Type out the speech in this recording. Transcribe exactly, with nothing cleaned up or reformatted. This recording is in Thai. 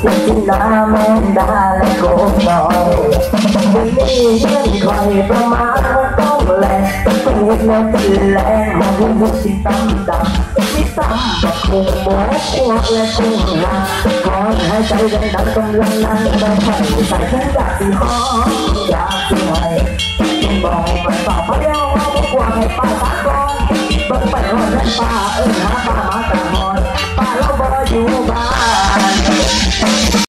ยงจินดาแมงดาและโกบน้อยวันนี้เพื่อนคอยประมาณต้องแหลกต้องเห็นแล้วตื่นแรงมาดูบุกที่ตั้มดับมีตั้มกับกุ้งหมูอ้วกและกุ้งหาคอยหายใจดังๆกำลังนั่งได้ไฟใส่ถุงยาสีหอมยาสีหอยบอกไปต่อพะเดียวเอาพวกว่าให้ป้าตาก่อนบังไปหอดและป้าเอิ้นหาป้ามาแต่หอยป้าเราบ่อยู่บ้าน